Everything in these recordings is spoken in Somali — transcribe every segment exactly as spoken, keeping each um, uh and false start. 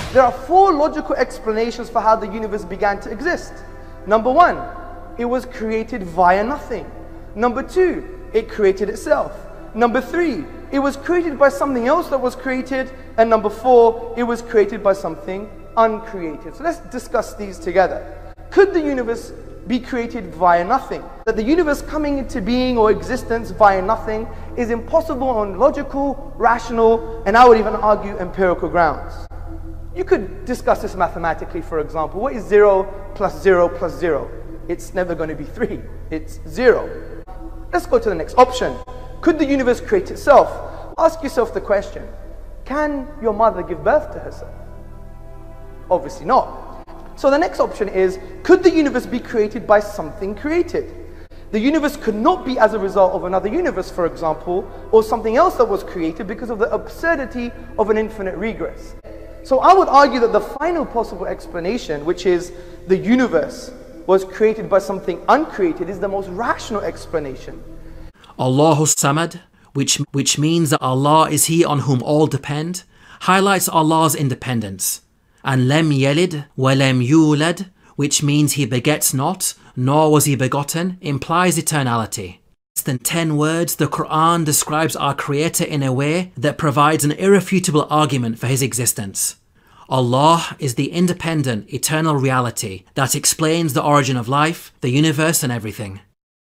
There are four logical explanations for how the universe began to exist. Number one, it was created via nothing. Number two, it created itself. Number three, it was created by something else that was created. And number four, it was created by something uncreated. So let's discuss these together. Could the universe be created via nothing? That the universe coming into being or existence via nothing is impossible on logical, rational, and I would even argue empirical grounds. You could discuss this mathematically, for example. What is zero plus zero plus zero? It's never going to be three. It's zero. Let's go to the next option. Could the universe create itself? Ask yourself the question, can your mother give birth to herself? Obviously not. So the next option is, could the universe be created by something created? The universe could not be as a result of another universe, for example, or something else that was created because of the absurdity of an infinite regress. So I would argue that the final possible explanation, which is the universe was created by something uncreated, is the most rational explanation. Allahus Samad, which, which means that Allah is He on whom all depend, highlights Allah's independence. And Lem Yelid wa Lem Yulad, which means He begets not, nor was He begotten, implies eternality. Less than ten words, the Quran describes our Creator in a way that provides an irrefutable argument for His existence. Allah is the independent, eternal reality that explains the origin of life, the universe, and everything.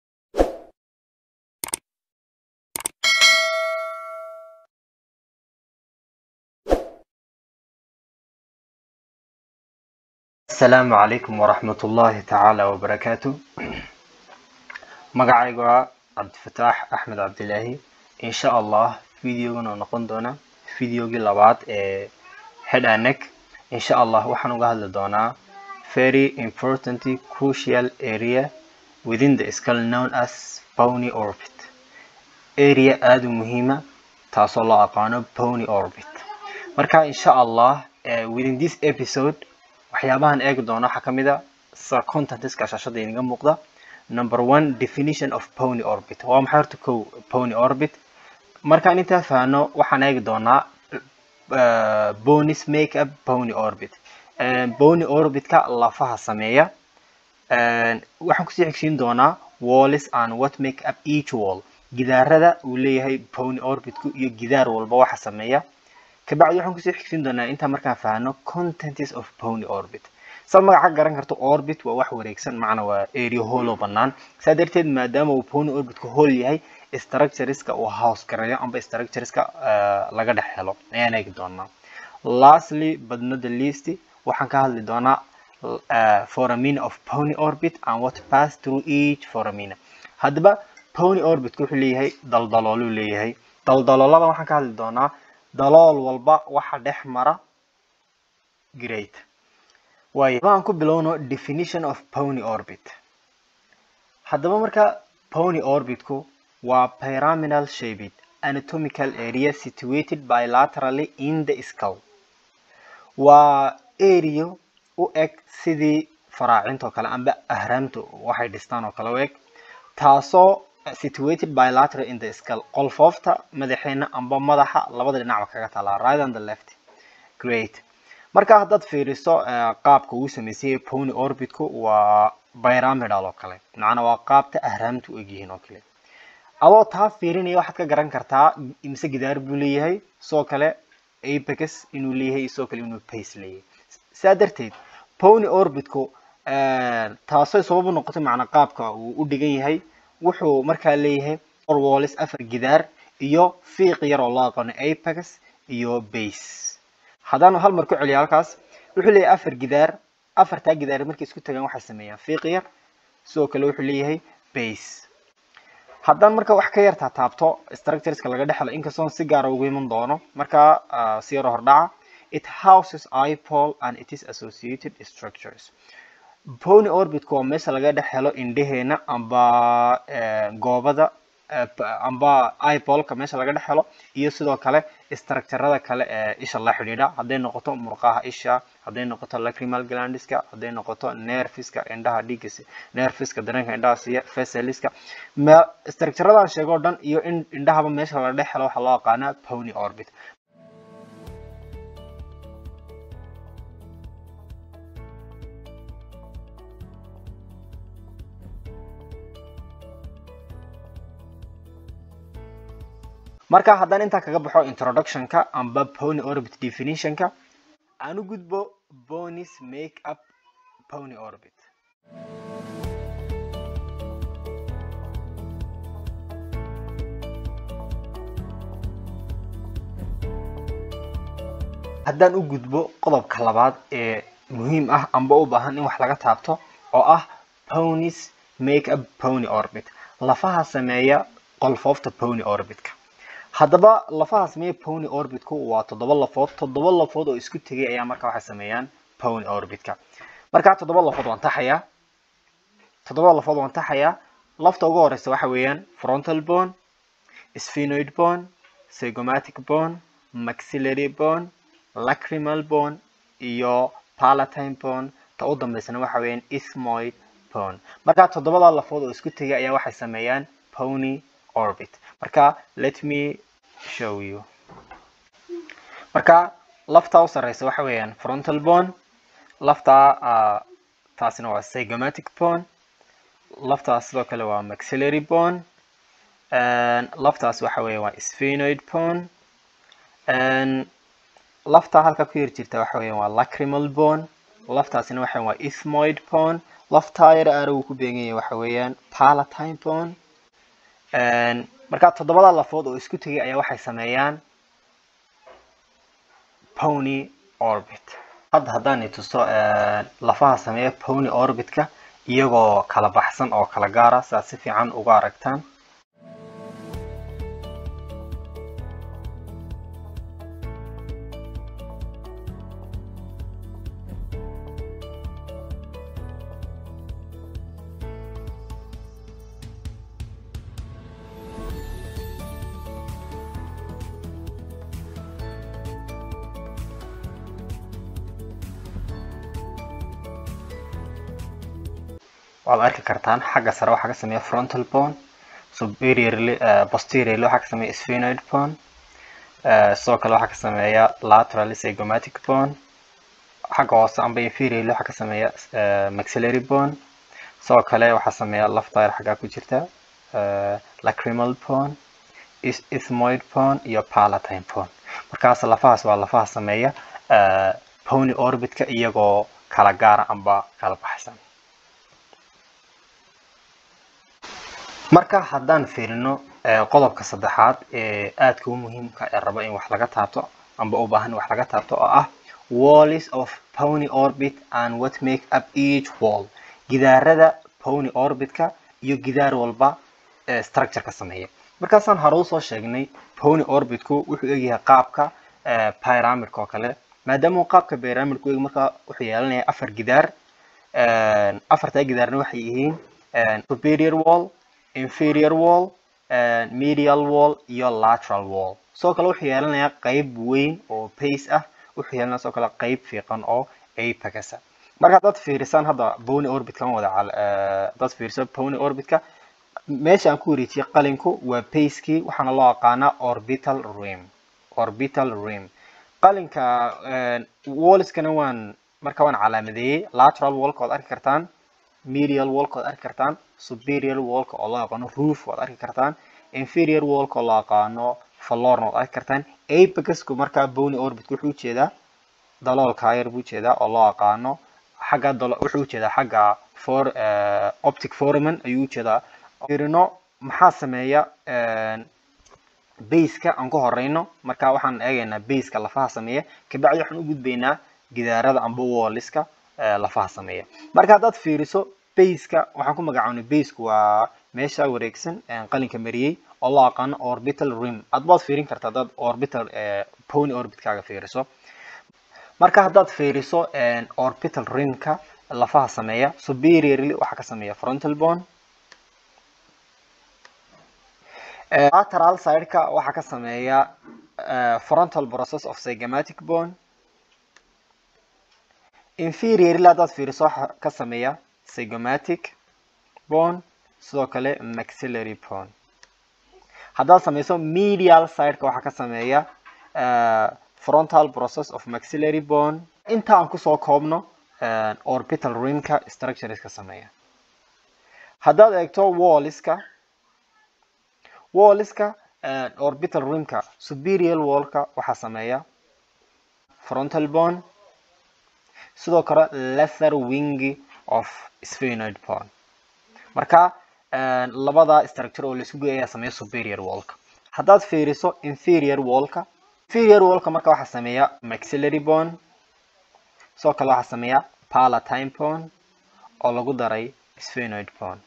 السلام عليكم ورحمة الله تعالى وبركاته. مقعيقوا عبد الفتاح أحمد عبد الله. إن شاء الله فيديونا نقوم دونا فيديو جلابات head and neck. إن شاء الله وحنو قهل دونا very important crucial area within the skull known as Pony orbit. area آدو مهمة تاصل الله أقانو Pony orbit. مركا إن شاء الله within this episode waxyaabahan eegi doona waxa kamida sa contentiska shashada inaga muuqda. Number one, definition of Pony orbit. waa maxay horta ko Pony orbit? marka inta faano waxaan eegi doonaa bonus make up Pony orbit. Pony orbit ka lafaha sameeya waxaan ku sii xigsiin doonaa walls and what make up each wall. gidaarada uu leeyahay Pony orbit ku iyo gidaar walba waxa sameeya. kabacdi waxaan ku sii xigsiin doonaa inta markaan faano contents of Pony orbit. sal magaca garan karto orbit waa wax wareegsan macna waa area hollow banaan. saa darteed maadaama uu Pony orbit ku hol yahay structureska uu house gareeyo amba structureska laga dhex helo ayaan eegi doonaa. Lastly but not the least waxaan ka hadli doonaa foramina of Pony orbit and what pass through each foramina. hadaba Pony orbit ku wuxuu leeyahay daldaloolu leeyahay. daldaloolada waxaan ka hadli doonaa dalool walba waxa dhex mara great. way waan ku bilowno definition of Pony orbit. hadaba marka Pony orbit ku waa pyramidal shaped anatomical area situated bilaterally in the skull. waa area u eg sidii faraacinta kale amba ahraamtu waxay dhistaan oo kale u eg taasoo situated bilaterally in the skull. qolfoofta madaxeena amba madaxa labada dhinac kaga taala right and the left. great. marka hadad fiiriso qaabka uu sameeyay Pony orbit ku waa pyramidal oo kale macna waa qaabta ahraamtu u egyihiin oo kale. adoo taa fiirinaya waxaad ka garan kartaa imse gidaar buu leeyahay soo kale apex inuu leeyahay soo kale inuu base leeyahay. saa darteed Pony orbit ku taasoo sabab u noqotay macna qaabka uu u dhigan yahay wuxuu markaa leeyahay four walls afar gidaar iyo fiiq yar oo la aqoon apex iyo base. hadaan hal mar ku celiyo halkaas wuxuu leeyahay afar gidaar afarta gidaar markay isku tagaan waxa sameeyaan fiiq yar soo kale wuxuu leeyahay base. hadaan marka wax ka yarta taabto structureska laga dhaxlo inkastoo si gaar ah ugu iman doono marka si yar hordhaca. it houses eyeball and it is associated structures. Pony orbit ku meesha laga dhaxlo indheheena amba goobada amba eyeball ka meesha laga dhaxlo iyo sidoo kale structure-rada kale ee isha la xidhiidha haday noqoto murqaha isha haday noqoto lacrimal glands-ka haday noqoto nerves-ka indhaha dhiigga nerves-ka dareenka indhaha siya facial-ka ma structure-radan sheego dhan iyo indhahaba meesha laga dhaxlo waxa loo yaqaan Pony orbit. marka haddaan inta kaga baxo introduction ka amba pony orbit definition ka aanu gudbo ponies make up pony orbit. haddaan u gudbo qodobka labaad ee muhiim ah amba u baahan in wax laga taabto oo ah ponies make up pony orbit, lafaha sameeya qolfoofta pony orbitka. haddaba lafaha sameeya pony orbitku waa toddoba lafood toddoba lafood oo isku tegay ayaa markaa waxay sameeyaan pony orbitka. markaa toddoba lafood waan taxayaa toddoba lafood waan taxayaa lafta ugu horeysa waxa weeyaan frontal bone, sphenoid bone, zygomatic bone, maxillary bone, lacrimal bone iyo palatine bone. ta u dambeysana waxa weeyaan ethmoid bone. markaa toddobada lafood oo isku tegay ayaa waxay sameeyaan pony orbit. marka let me show you. marka lafta u sareysa waxa weeyaan frontal bone, lafta uh, taasina waa zygomatic bone, laftaas sidoo kale waa maxillary bone, and laftaas waxa weeye waa sphenoid bone, and lafta halka ku yar jirta waxa weeyaan waa lacrimal bone, laftaasina waxa waa ethmoid bone, lafta yar arow ku beegan yahay waxa weeyaan palatine bone. and marka toddobada lafood oo isku tagay ayaa waxay sameeyaan pony orbit. hadda haddaan ituso lafaha sameeya pony orbitka iyagoo kala baxsan oo kala gaara si aad si fiican uga aragtaan. waad arki kartaan xagga sare waxa ka sameeya frontal bone, superiorly uh, posteriorly waxa ka sameeya sphenoid bone, uh, sidoo kale waxa ka sameeya lateral zygomatic bone, xagga hoose amba inferiorly waxa ka sameeya uh, maxillary bone, sidoo kale waxa sameeya lafta yar xagga ku jirta uh, lacrimal bone, ethmoid bone iyo palatine bone. markaas lafahaas waa lafaha sameeya uh, pony orbitka iyagoo kala gaara amba kala baxsan. marka haddaan fiirino qodobka saddexaad ee aadka u muhiimka ee rabo in wax laga taabto amba u baahan wax laga taabto oo ah walls of pony orbit and what make up each wall, gidaarada pony orbitka iyo gidaar walba ee structure ka sameeya. markaasaan hore usoo sheegnay pony orbitku wuxuu egyahay qaabka pyramidka oo kale, maadaama qaabka pyramidku eg markaa wuxuu yeelanayaa afar gidaar. afartaa gidaarna waxay yihiin superior wall, inferior wall, and medial wall iyo lateral wall. soo kale wuxuu yeelanayaa qayb weyn oo base ah, wuxuu yeelanayaa soo kale qayb fiiqan oo apex ah. marka dad fiirisan hadda pony orbitka wada dad fiirsan pony orbitka meesha aan ku wareejiyay qalinku waa base-kii waxaana loo yaqaanaa orbital rim. orbital rim qalinka wallskana waan marka waan calaamadeeyay. lateral wallka waad arki kartaan, medial wallka waad arki kartaan, superior wallka oo loo yaqaano roof waad arki kartaan, inferior wallka oo loo yaqaano floor waad arki kartaan. apexku markaa pony orbit wuxuu jeedaa daloolka yar buu jeedaa oo loo yaqaano xagga wuxuu jeedaa xagga for optic foramen ayuu jeedaa. fiirino maxaa sameeya base-ka aan ku horeyno. marka waxaan eegaynaa base-ka lafaha sameeya, kabacdi waxaan u gudbaynaa gidaarada amba walliska lafaha sameeya. marka haddaad fiiriso base-ka waxaan ku magacaabnay base-ku waa meesha wareegsan qalinka mariyay oo loo yaqaano orbital rim. aad baad fiirin kartaa haddaad orbital pony orbitkaaga fiiriso. marka haddaad fiiriso orbital rimka lafaha sameeya superiorly waxaa ka sameeya frontal bone, lateral side-ka waxaa ka sameeya frontal process of zygomatic bone, inferiorly haddaad fiiriso waxaa ka sameeya zygomatic bone, sidoo kale maxillary bone. haddaad sameyso medial side-ka waxaa ka sameeya frontal process of maxillary bone. inta aan kusoo koobno orbital rimka structureska sameeya. haddaad eegto walliska walliska orbital rimka superior wallka waxa sameeya frontal bone sidoo kale lesser wing of sphenoid bone marka labada structure oo la isku geeyaa sameeya superior wallka haddaad fiiriso inferior wallka inferior wallka marka waxa sameeya maxillary bone sidoo kale waxa sameeya palatine bone oo lagu daray sphenoid bone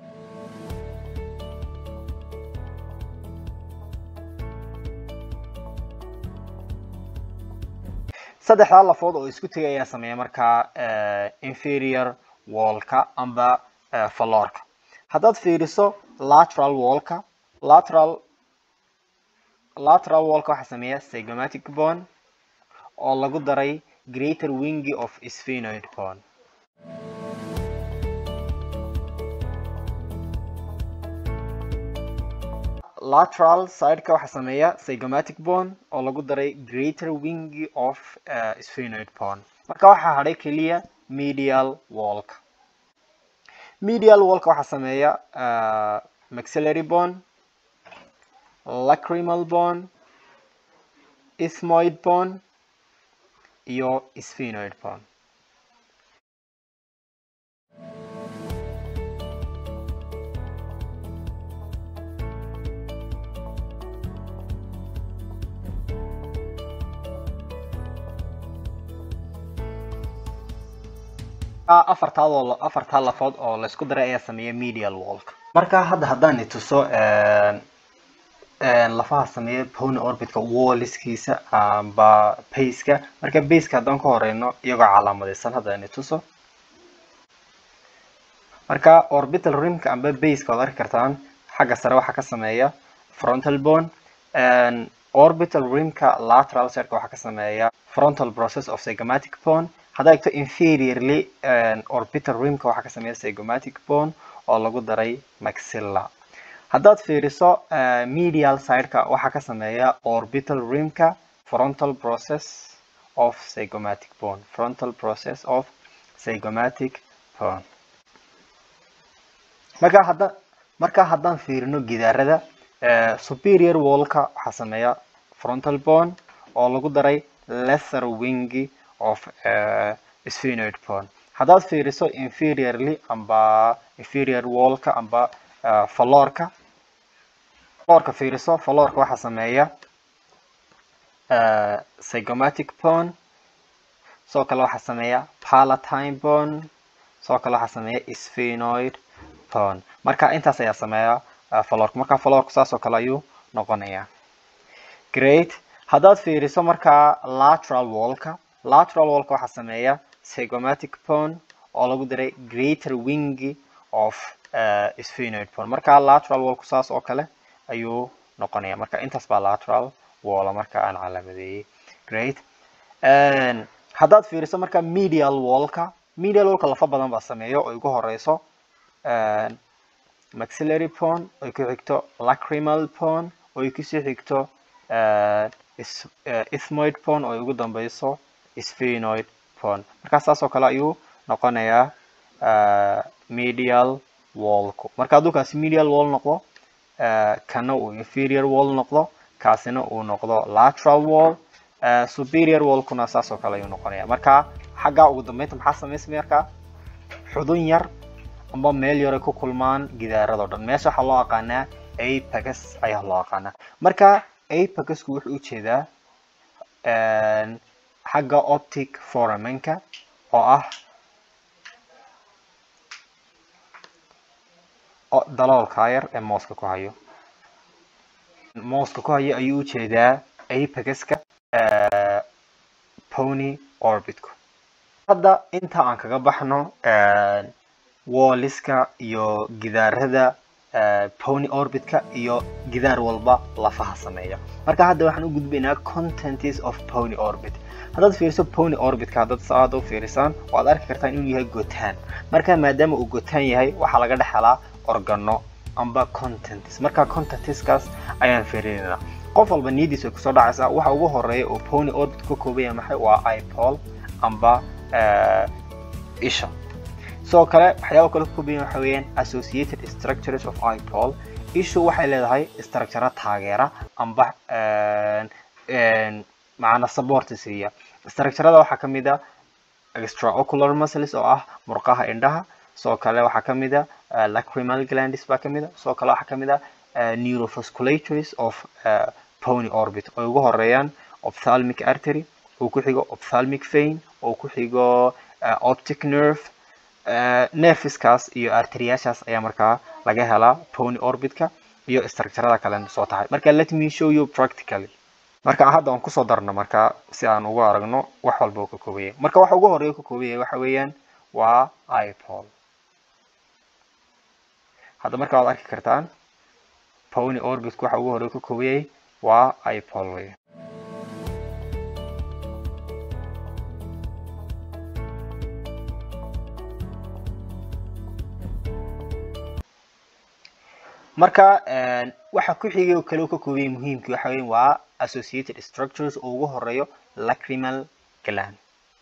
saddexda lafood oo isku tagaya sameeya marka inferior wallka amba floorka haddaad fiiriso lateral wallka lateral lateral wallka waxa sameeya zygomatic bone oo lagu daray greater wing of sphenoid bone lateral side-ka waxa sameeya zygomatic bone oo lagu daray greater wing of uh, sphenoid bone marka waxa hadhay kaliya medial wallka medial wallka waxa sameeya uh, maxillary bone lacrimal bone ethmoid bone iyo sphenoid bone afartaadoo afartaa lafood oo la isku daray ayaa sameeya medial wallka marka hadda haddaan ituso lafaha sameeya pony orbitka walliskiisa amba baseka marka baseka haddaan ka horeyno iyagoo calaamadaysan haddaan ituso marka orbital rimka amba baseka waad arki kartaan xagga sare waxaa ka sameeya frontal bone orbital rimka lateral side waxaa ka sameeya frontal process of zygomatic bone hadda egto inferiorly orbital rimka waxaa ka sameeya zygomatic bone oo lagu daray maxilla haddaad fiiriso medial side-ka waxaa ka sameeya orbital rimka frontal process of zygomatic bone frontal process of zygomatic bone marka hadda marka haddaan fiirino gidaarada superior wallka waxaa sameeya frontal bone oo lagu daray lesser wing of uh, sphenoid bone haddaad fiiriso inferiorly amba inferior wallka amba uh, floorka floorka fiiriso floorka waxaa sameeya uh, zygomatic bone sidoo kale waxaa sameeya palatine bone sidoo kale waxaa sameeya sphenoid bone marka intaas ayaa sameeya uh, floorka marka floorka saas oo kale ayuu noqonaya great haddaad fiiriso marka lateral wallka lateral wallka waxaa sameeya zygomatic bone oo lagu daray greater wing of uh, sphenoid bone marka lateral wallku saas oo kale ayuu noqonaya marka intaas baa lateral wall marka aan calaamadeeyay great haddaad fiiriso marka medial wallka medial wallka lafa badan baa sameeyo oo ugu horeyso maxillary bone oo ku xigto lacrimal bone oo ku sii xigto ethmoid bone oo ugu dambeyso sphenoid bone marka saas oo kale ayuu noqonayaa medial wallku marka hadduu kaasi medial wall noqdo kana uu inferior wall noqdo kaasina uu noqdo lateral wall superior wallkuna saas oo kale ayuu noqonayaa marka xagga ugu dambeynta maxaa sameysmay marka xudun yar amba meel yar ay ku kulmaan gidaarada oo dhan meesha waxaa loo aqaanaa apex ayaa loo aqaanaa marka apexku wuxuu u jeedaa xagga optic foramenka oo ah daloolka yar ee mooska ku hayo mooska ku hayo ayuu u jeedaa apexka pony orbitku hadda inta aan kaga baxno walliska iyo gidaarada pony orbitka iyo gidaar walba lafaha sameeya marka hadda waxaan u gudbaynaa contents of pony orbit haddaad fiiriso pony orbitka haddaad saada u fiirisaan waad arki kartaan inuu yahay gotaan marka maadaama uu gotaan yahay waxaa laga dhex helaa organo amba contents marka contentskaas ayaan fiirinaynaa qof walba niyadiisa ay kusoo dhacaysaa waxa ugu horeeya oo pony orbit ka kooban yahay maxay waa eyeball amba isha soo kale waxyaabo kale ku biin waxa weeyaan associated structures of ipole issue waxay leedahay structure taageera amba een macna support siiya structure-da waxa kamid ah extraocular muscles oo ah murqaha indhaha soo kale waxa kamid ah lacrimal glands ba kamid ah soo kale waxa kamid ah neurovasculatories of uh, pony orbit oo ugu horeeyaan ophthalmic artery oo ku xigo ophthalmic vein oo ku xigo uh, optic nerve uh, nerveskaas iyo arteriyaashaas ayaa markaa laga helaa pony orbitka iyo structure-da kale soo tahay marka let me show you practically marka hadda aan ku soo darno marka si aan ugu aragno wax walba oo ka koobayo marka waxa ugu horeeyo ka koobayo waxa weeyaan waa ipole hadda marka waad arki kartaan pony orbit waxa ugu horeeyo ka koobayo waa ipole marka een waxa ku xigay oo kale oo ka koobayo muhiimkii waxa weeyaan waa associated structures oo ugu horeeyo lacrimal gland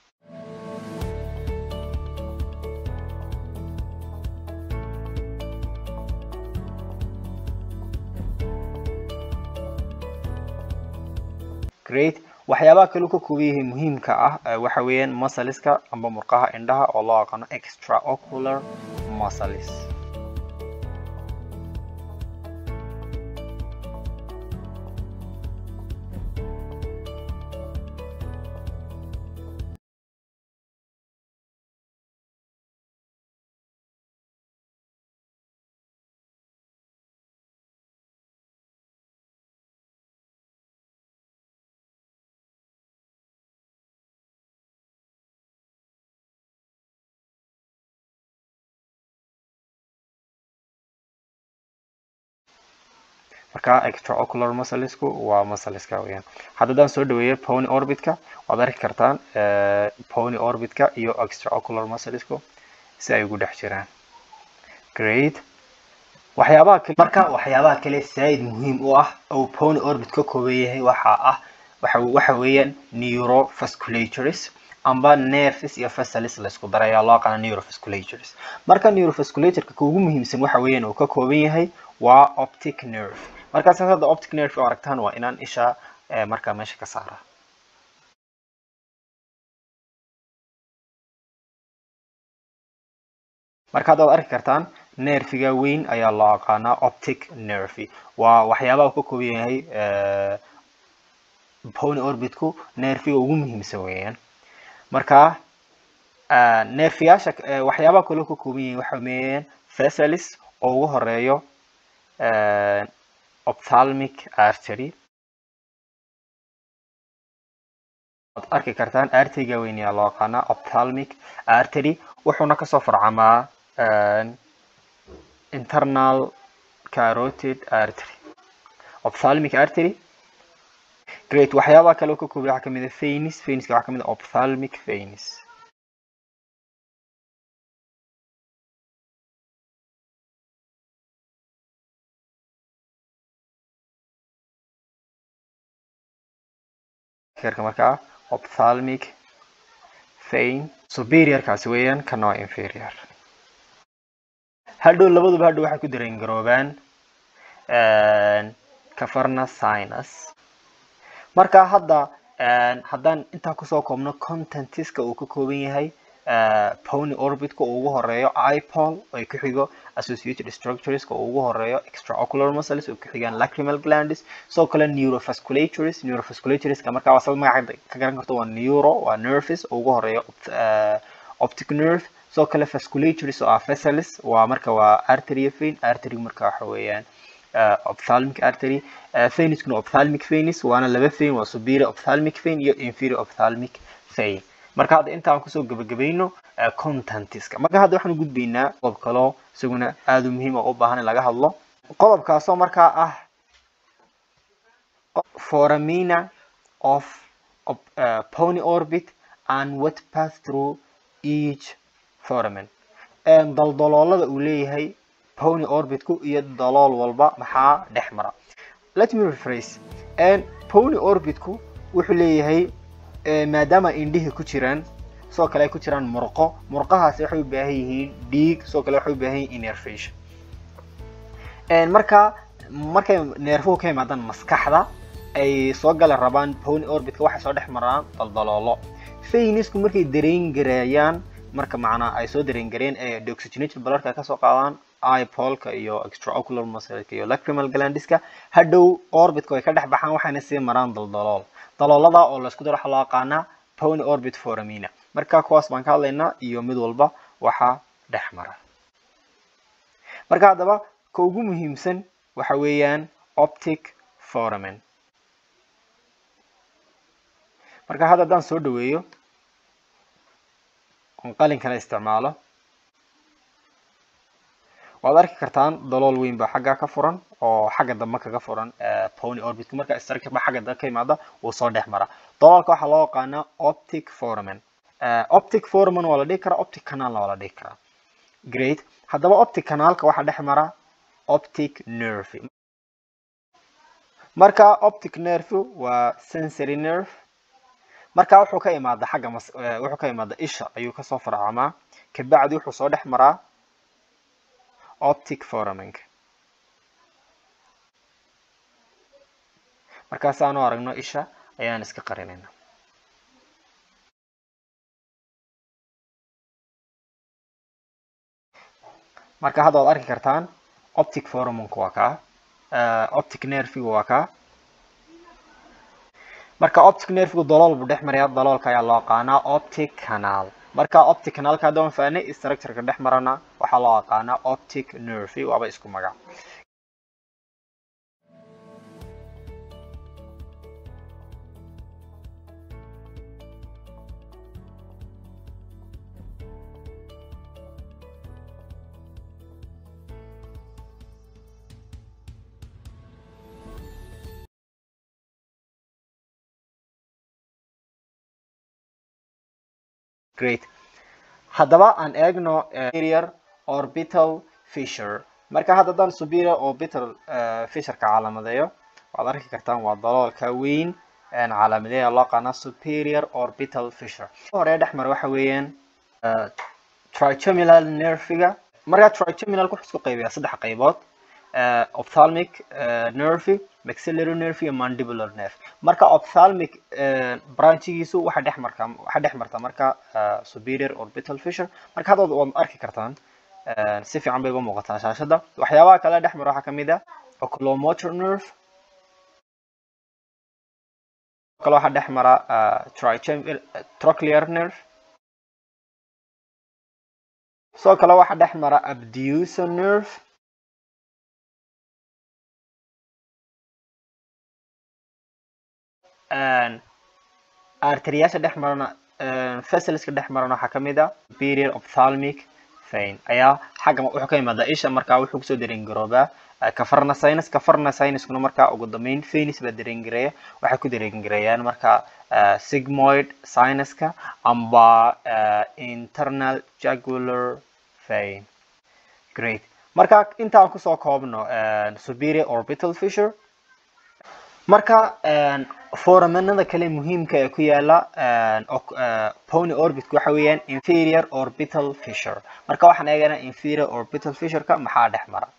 great waxyaabaha kale oo ka koobayo muhiimka ah waxa weeyaan muscleska amba murqaha indhaha oo loo yaqaan extraocular muscles marka extraocular musclesku waa muscleska weeyaan haddaan soo dhaweeyo pony orbitka waad arki kartaan ee pony orbitka iyo extraocular musclesku si ay ugu dhex jiraan great waxyaabaha kale marka waxyaabaha kale saaid muhiim u ah oo pony orbit ka koobayahay waxa ah waxa waxa weeyaan neurovasculatories amba nerves iyo fasciculus la isku daray loo yaqaan neurovasculatories marka neurovasculatorka ugu muhiimsan waxa weeyaan uu ka kooban yahay waa optic nerve marka saasada optic nerve oo aragtaan waa inaan isha marka meesha ka saara marka aad arki kartaan nerviga weyn ayaa loo yaqaan optic nerve waa waxyaabaha ka kooban yahay pony orbitku nerviga ugu muhiimsan weeyaan marka nerviyaasha waxyaabaha kale oo ka kooban yahay waxa weeyaan fasciculus oo ugu horeeyo ophthalmic artery ad arki kartaan arteriga weyn ayaa loo yaqaan ophthalmic artery wuxuuna ka soo farcamaa internal carotid artery ophthalmic artery great waxyaabaha kale oo ka kooban waxa kamid ah veins veins waxa kamid ah ophthalmic veins كيرك مركا ophthalmic vein superior kaasi weeyaan kana waa inferior hadhow labaduba hadhow waxay ku dareen garoobaan een cavernous sinus marka hadda een haddaan inta ku soo koobno contentiska uu ka kooban yahay pony orbitka ugu horeeyo ipole oo ku xigo associated structures oo ugu horeeyo extraocular muscles oo ku xigaan lacrimal glands soo kale neurovasculatories neurovasculatories ka marka wasal magaca ka garan karto waa neuro waa nerves oo ugu horeeyo optic nerve soo kale vasculatories oo ah fasciculus waa marka waa artery vein artery marka waxa weeyaan ophthalmic artery veins kuna ophthalmic veins waana laba vein waa superior ophthalmic vein iyo inferior ophthalmic vein marka hadda inta aan ku soo gabagabayno contentiska marka hadda waxaan u gudbaynaa qodob kale oo isaguna aad u muhiim ah oo u baahan in laga hadlo qodobkaas oo marka ah foramina of, of uh, pony orbit and what pass through each foramen and daldaloolada uu leeyahay pony orbitku iyo dalool walba maxaa dhex mara let me rephrase and pony orbitku wuxuu leeyahay maadaama indhihi ku jiraan sidoo kale ay ku jiraan murqo murqahaasi waxay u baahan yihiin dhiig sidoo kale waxay u baahan yihiin innervation een marka markay neerfuhu ka yimaadaan maskaxda ay soo galaan rabaan pony orbitka waxay soo dhex maraan daldaloolo veinsku markay dareen gareeyaan marka macnaa ay soo dareen gareen ee deoxygenated bloodka ka soo qaadaan eyeballka iyo extraocular muscle-ka iyo lacrimal glandiska hadhow orbitka way ka dhex baxaan waxayna sii maraan daldalool daloolada oo la isku daro waxa loo yaqaanaa pony orbit foramina marka kuwaas baan ka hadlaynaa iyo mid walba waxa dhex mara marka hadaba ka ugu muhiimsan waxa weeyaan optic foramen marka hadda hadaan soo dhaweeyo on qalin kala isticmaalo waad arki kartaan dalool weyn baa xagga ka furan oo xagga dambe kaga furan pony orbit marka structure ba xagga dambe ka yimaada uu soo dhex mara daloolka waxa loo yaqaanaa optic foramen optic foramen waa la dhihi karaa optic canal waa la dhihi karaa great haddaba optic canalka waxa dhex mara optic nerve marka optic nerve waa sensory nerve marka wuxuu ka imaada xagga wuxuu ka imaada isha ayuu ka soo farcamaa ka bacdi wuxuu soo dhex maraa optic foramen markaas aanu aragno isha ayaan iska qarinayna marka hadda waad arki kartaan optic foramen waa ka optic nerve waa ka marka optic nerve dalool buu dhex maraya daloolka ayaa loo yaqaanaa optic canal marka optic canalka hadda waan fahanay structure-ka dhex marana waxa loo yaqaanaa optic nerve waaba isku magac great haddaba aan eegno superior orbital fissure marka haddaan superior orbital fissure ka calaamadeeyo waad arki kartaan waa daloolka weyn aan calaamadeeyo loo yaqaan superior orbital fissure hore dhex mar waxa weeyaan trigeminal nerve-ga marka trigeminal ku isku qaybiyaa saddex qaybood ophthalmic nerve maxillary nerve iyo mandibular nerve marka ophthalmic branchigiisu waxa dhex marka waxa dhex marta marka superior orbital fissure marka hadda waad arki kartaan si fiican bay uga muuqataa shaashada waxyaabaha kale dhex mar waxa kamid ah oculomotor nerve kale waxa dhex mara trigeminal trochlear nerve soo kale waxa dhex mara abductor nerve arteriyaasha dhex marana vessels-ka dhex marana waxa kamid ah superior ophthalmic vein ayaa xagga wuxuu ka yimaadaa isha markaa wuxuu kusoo dareen garoobaa caverna sinus caverna sinuskuna markaa ugu dambeyn veins baa dareen gareeya waxay ku dareen gareeyaan markaa sigmoid sinuska amba internal jugular vein great marka intaan kusoo koobno superior orbital fissure marka foramenada kale muhiimka ee ku yaala pony orbit waxa weeyaan inferior orbital fissure marka waxaan eegaynaa inferior orbital fissure-ka maxaa dhex mara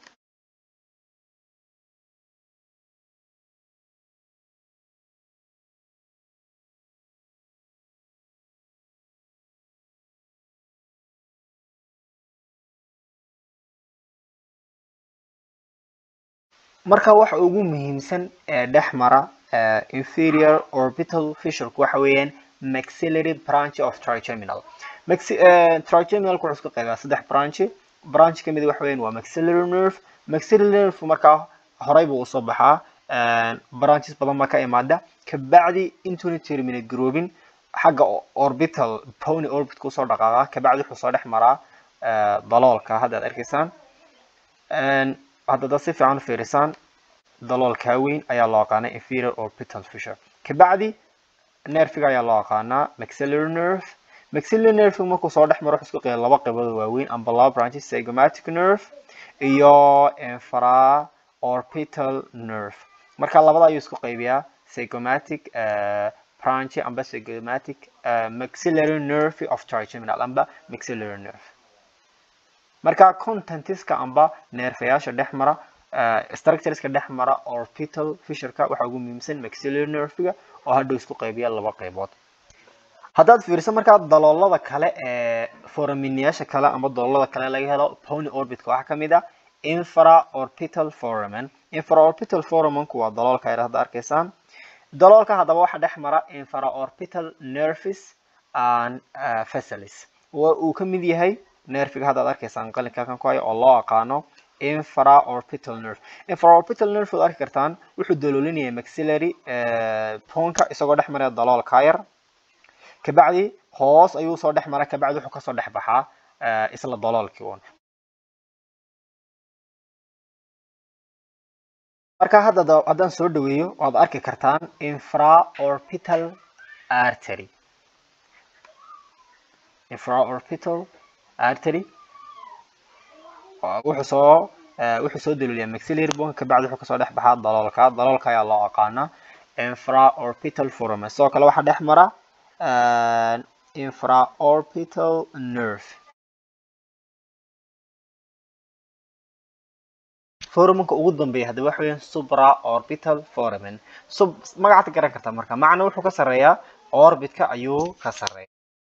marka waxa ugu muhiimsan ee dhex mara inferior orbital fissure waxa weeyaan maxillary branch of trigeminal trigeminal ku isku qaybaa saddex branch branch kamid waxa weeyaan waa maxillary nerve maxillary nerve marka horay buu soo baxaa branches badan ma ka imaada ka bacdi intuu terminate grouping xagga orbital pony orbit ku soo dhaqaaqa ka bacdi wuxuu soo dhex maraa daloolka hadda aad arkaysaan hadda si fiican fiirisaan daloolka weyn ayaa loo yaqaanaa inferior orbital fissure ka bacdi nerve-ga ayaa loo yaqaanaa maxillary nerve maxillary nerve markuu soo dhex maro wuxuu isku qeybaa laba qaybood waaweyn amba laba branches zygomatic nerve iyo infraorbital nerve marka labada ayuu isku qaybiyaa zygomatic branch amba zygomatic uh, maxillary nerve of trigeminal amba maxillary nerve. marka contentiska amba neerfayaasha dhexmara uh, structureska dhexmara orbital fissureka waxa ugu muhiimsan maxillary nerve-ga oo hadhow isku qaybiya laba qaybood. haddaad fiiriso markaa daloolada kale ee foraminyaasha kale ama daloolada kale laga helo pony orbitka waxaa kamid ah infraorbital foramen. infraorbital foramenku waa daloolka ay hadda arkaysaan. daloolka haddaba waxa dhex mara infraorbital nerves and uh, vessels. uu ka mid yahay nerviga hadda aad arkaysaan qalinka kan ku haya oo loo aqaano infraorbital nerve. infraorbital nerve waad arki kartaan wuxuu daloolinaya maxillary uh, ponka isagoo dhex maraya daloolka yar kabacdi hoos ayuu soo dhex mara kabacdi wuxuu kasoo dhex baxaa uh, isla daloolkii uun. marka hadda haddaan soo dhaweeyo waad arki kartaan infraorbital artery. infraorbital artery wuxuu soo wuxuu soo dalooliyaa maxillary bone kabacdi wuxuu kasoo dhex baxaa daloolka. daloolka ayaa loo aqaanaa infraorbital foramen. sidoo kale waxaa dhex mara uh, infraorbital nerve. foramenka ugu dambeeya hadda waxa weeyaan supraorbital foramen. sub magacaad garan kartaa marka macna wuxuu ka sareeyaa orbitka ayuu ka sareeyaa.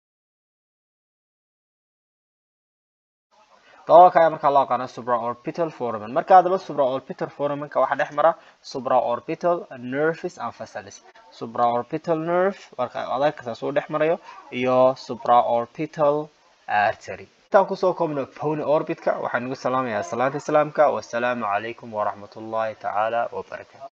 daloolka ayaa markaa loo aqaana supraorbital foramen. marka haddaba supraorbital foramenka waxaa dhex mara supraorbital nerves and vessels. supraorbital nerve marka adag kartaa soo dhex marayo iyo supraorbital artery. intaan kusoo koobno pony orbitka waxaan ugu salaamayaa salaanta islaamka. wassalaamu calaykum waraxmatullaahi tacaala wabarakaatu.